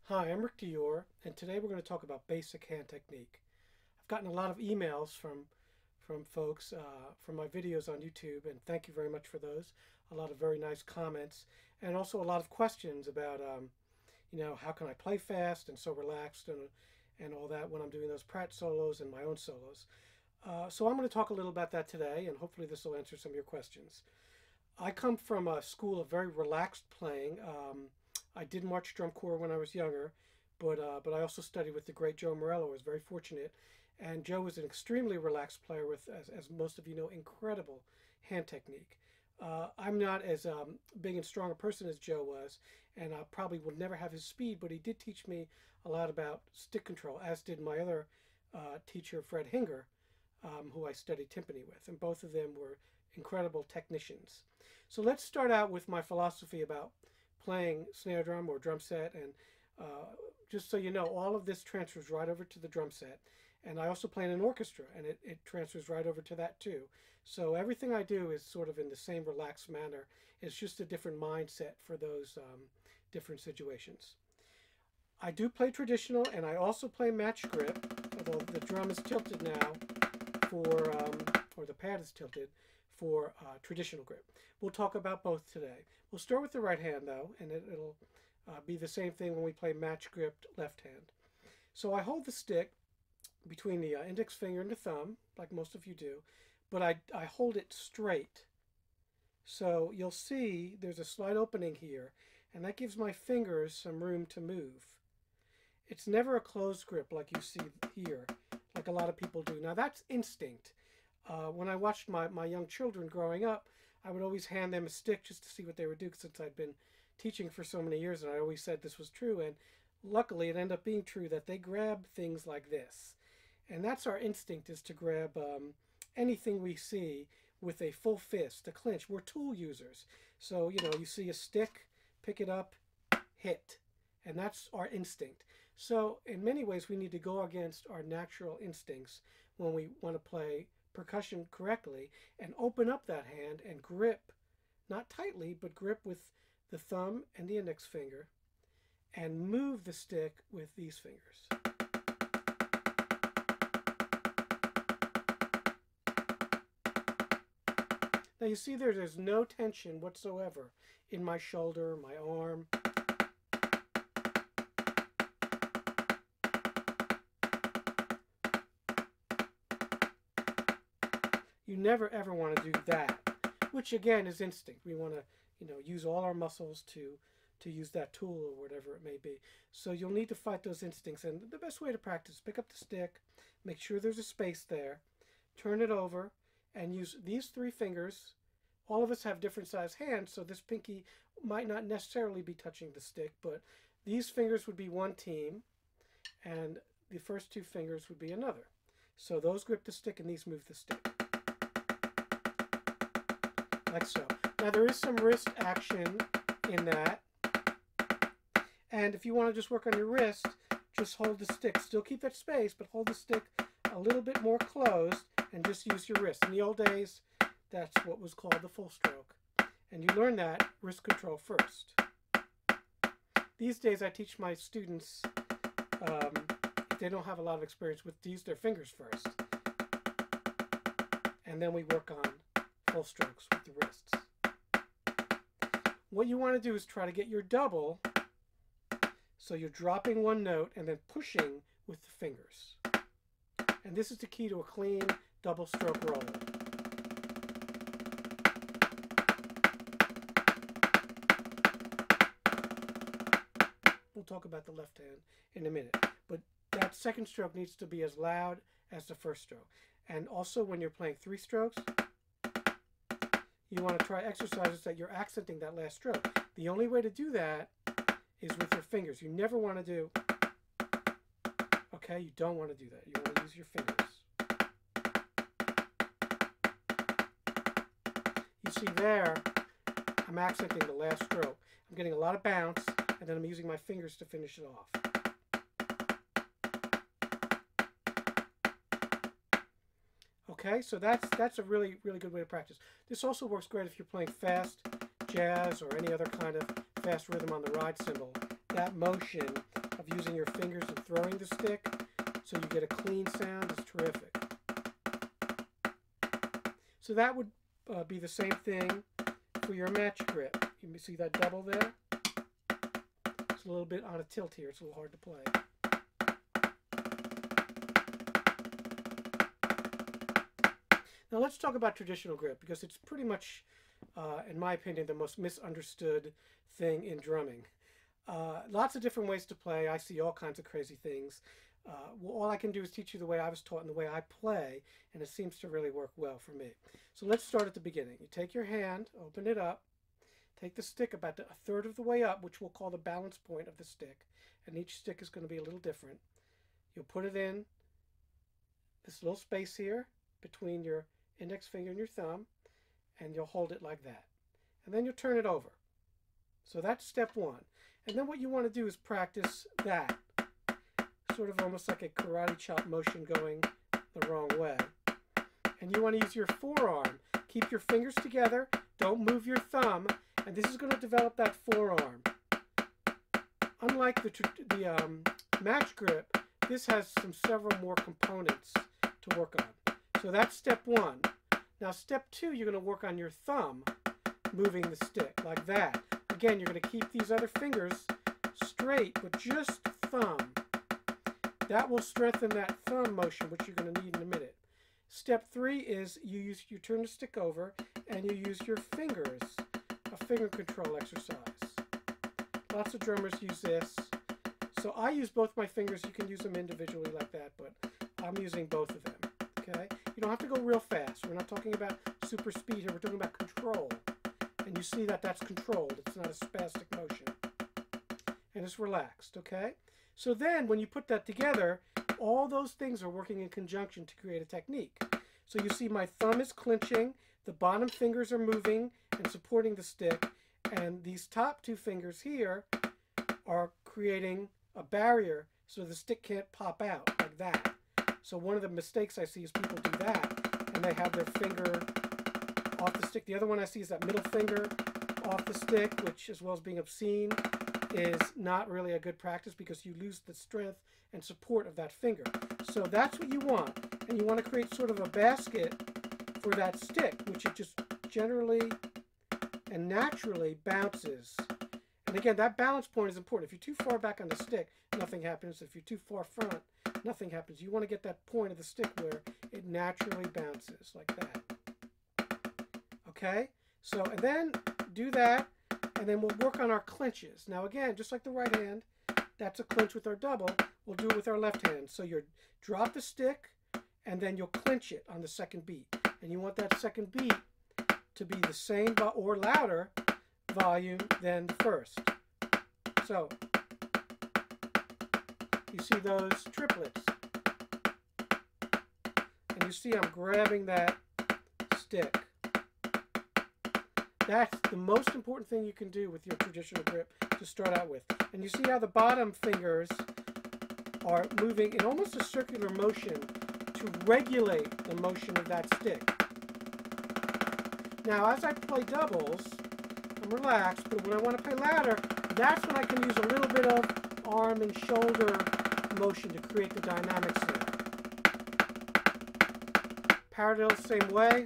Hi, I'm Rick Dior, and today we're going to talk about basic hand technique. I've gotten a lot of emails from folks from my videos on YouTube, and thank you very much for those. A lot of very nice comments, and also a lot of questions about, how can I play fast and so relaxed and all that when I'm doing those Pratt solos and my own solos. So I'm going to talk a little about that today, and hopefully this will answer some of your questions. I come from a school of very relaxed playing. I did march drum corps when I was younger, but I also studied with the great Joe Morello. I was very fortunate, and Joe was an extremely relaxed player with, as most of you know, incredible hand technique. I'm not as big and strong a person as Joe was, and I probably would never have his speed, but he did teach me a lot about stick control, as did my other teacher, Fred Hinger, who I studied timpani with, and both of them were incredible technicians. So let's start out with my philosophy about playing snare drum or drum set, and just so you know, all of this transfers right over to the drum set. And I also play in an orchestra, and it transfers right over to that too. So everything I do is sort of in the same relaxed manner. It's just a different mindset for those different situations. I do play traditional, and I also play match grip, although the drum is tilted now for, or the pad is tilted for traditional grip. We'll talk about both today. We'll start with the right hand though, and it'll be the same thing when we play match gripped left hand. So I hold the stick between the index finger and the thumb, like most of you do, but I hold it straight. So you'll see there's a slight opening here, and that gives my fingers some room to move. It's never a closed grip like you see here, like a lot of people do. Now that's instinct. When I watched my young children growing up, I would always hand them a stick just to see what they would do, since I'd been teaching for so many years, and I always said this was true, and luckily it ended up being true that they grab things like this. And that's our instinct, is to grab anything we see with a full fist, a clinch. We're tool users. So, you see a stick, pick it up, hit. And that's our instinct. So in many ways, we need to go against our natural instincts when we want to play percussion correctly, and open up that hand and grip, not tightly, but grip with the thumb and the index finger, and move the stick with these fingers. Now you see there's no tension whatsoever in my shoulder, my arm. You never ever want to do that, which again is instinct. We want to, use all our muscles to use that tool or whatever it may be. So you'll need to fight those instincts, and the best way to practice, pick up the stick, make sure there's a space there, turn it over, and use these three fingers. All of us have different size hands, so this pinky might not necessarily be touching the stick, but these fingers would be one team, and the first two fingers would be another. So those grip the stick and these move the stick. Like so. Now there is some wrist action in that. And if you want to just work on your wrist, just hold the stick. Still keep that space, but hold the stick a little bit more closed and just use your wrist. In the old days, that's what was called the full stroke. And you learn that wrist control first. These days I teach my students, if they don't have a lot of experience with, to use their fingers first. And then we work on full strokes with the wrists. What you want to do is try to get your double, so you're dropping one note and then pushing with the fingers. And this is the key to a clean double stroke roll. We'll talk about the left hand in a minute, but that second stroke needs to be as loud as the first stroke. And also when you're playing three strokes, you want to try exercises that you're accenting that last stroke. The only way to do that is with your fingers. You never want to do, okay, you don't want to do that. You want to use your fingers. You see there, I'm accenting the last stroke. I'm getting a lot of bounce, and then I'm using my fingers to finish it off. Okay, so that's a really, really good way to practice. This also works great if you're playing fast jazz or any other kind of fast rhythm on the ride cymbal. That motion of using your fingers and throwing the stick so you get a clean sound is terrific. So that would be the same thing for your match grip. You see that double there? It's a little bit on a tilt here. It's a little hard to play. Now let's talk about traditional grip, because it's pretty much, in my opinion, the most misunderstood thing in drumming. Lots of different ways to play. I see all kinds of crazy things. Well, all I can do is teach you the way I was taught and the way I play, and it seems to really work well for me. So let's start at the beginning. You take your hand, open it up, take the stick about a third of the way up, which we'll call the balance point of the stick, and each stick is going to be a little different. You'll put it in this little space here between your index finger and your thumb, and you'll hold it like that. And then you'll turn it over. So that's step one. And then what you want to do is practice that. Sort of almost like a karate chop motion going the wrong way. And you want to use your forearm. Keep your fingers together. Don't move your thumb. And this is going to develop that forearm. Unlike the match grip, this has several more components to work on. So that's step one. Now step two, you're going to work on your thumb, moving the stick like that. Again, you're going to keep these other fingers straight with just thumb. That will strengthen that thumb motion, which you're going to need in a minute. Step three is you turn the stick over and you use your fingers, a finger control exercise. Lots of drummers use this. So I use both my fingers. You can use them individually like that, but I'm using both of them. Okay? You don't have to go real fast. We're not talking about super speed here. We're talking about control. And you see that that's controlled. It's not a spastic motion. And it's relaxed, okay? So then when you put that together, all those things are working in conjunction to create a technique. So you see my thumb is clenching, the bottom fingers are moving and supporting the stick, and these top two fingers here are creating a barrier so the stick can't pop out like that. So one of the mistakes I see is people do that, and they have their finger off the stick. The other one I see is that middle finger off the stick, which, as well as being obscene, is not really a good practice because you lose the strength and support of that finger. So that's what you want. And you want to create sort of a basket for that stick, which it just generally and naturally bounces. And again, that balance point is important. If you're too far back on the stick, nothing happens. If you're too far front, nothing happens. You want to get that point of the stick where it naturally bounces like that. Okay? So, and then do that, and then we'll work on our clinches. Now again, just like the right hand, that's a clinch with our double. We'll do it with our left hand. So you drop the stick, and then you'll clinch it on the second beat. And you want that second beat to be the same or louder volume than the first. So, you see those triplets. And you see I'm grabbing that stick. That's the most important thing you can do with your traditional grip to start out with. And you see how the bottom fingers are moving in almost a circular motion to regulate the motion of that stick. Now, as I play doubles, I'm relaxed, but when I want to play louder, that's when I can use a little bit of arm and shoulder motion to create the dynamics here. Paradiddle, same way.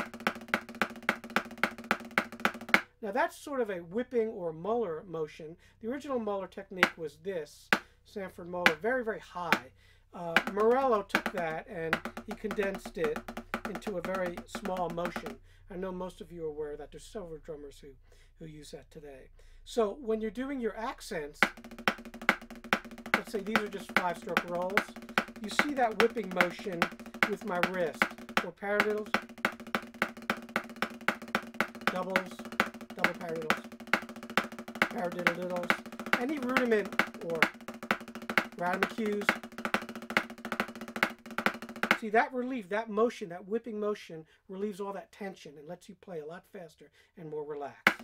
Now that's sort of a whipping or Muller motion. The original Muller technique was this, Sanford Muller, very, very high. Morello took that and he condensed it into a very small motion. I know most of you are aware that there's several drummers who use that today. So when you're doing your accents, let's say these are just 5-stroke rolls, you see that whipping motion with my wrist, or paradiddles, doubles, double paradiddles, any rudiment or random cues. See, that relief, that motion, that whipping motion relieves all that tension and lets you play a lot faster and more relaxed.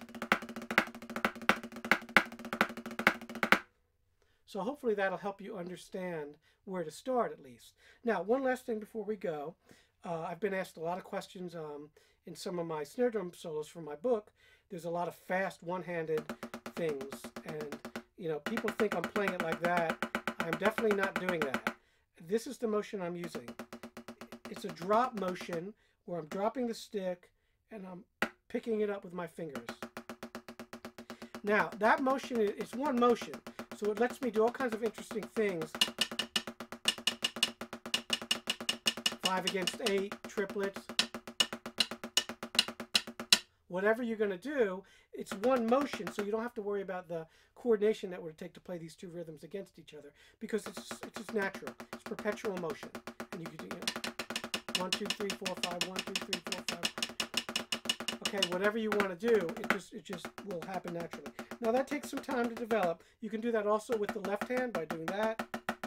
So hopefully that'll help you understand where to start at least. Now, one last thing before we go. I've been asked a lot of questions in some of my snare drum solos for my book. There's a lot of fast one-handed things, and You know, people think I'm playing it like that. I'm definitely not doing that. This is the motion I'm using. It's a drop motion where I'm dropping the stick and I'm picking it up with my fingers. Now, that motion is one motion, so it lets me do all kinds of interesting things. 5 against 8, triplets. Whatever you're going to do, it's one motion, so you don't have to worry about the coordination that would take to play these two rhythms against each other, because it's just natural. It's perpetual motion. And you can do 1, 2, 3, 4, 5, 1, 2, 3, 4, 5. Okay, whatever you want to do, it just will happen naturally. Now that takes some time to develop. You can do that also with the left hand by doing that.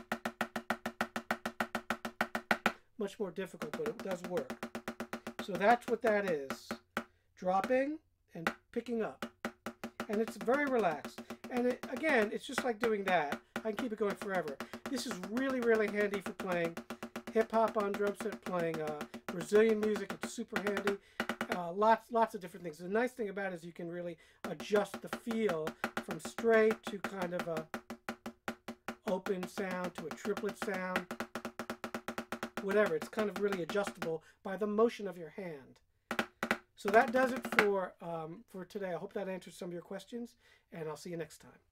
Much more difficult, but it does work. So that's what that is. Dropping and picking up. And it's very relaxed. And again, it's just like doing that. I can keep it going forever. This is really, really handy for playing hip-hop on drum set, playing Brazilian music. It's super handy. Lots of different things. The nice thing about it is you can really adjust the feel from straight to kind of a open sound to a triplet sound. Whatever. It's kind of really adjustable by the motion of your hand. So that does it for today. I hope that answers some of your questions, and I'll see you next time.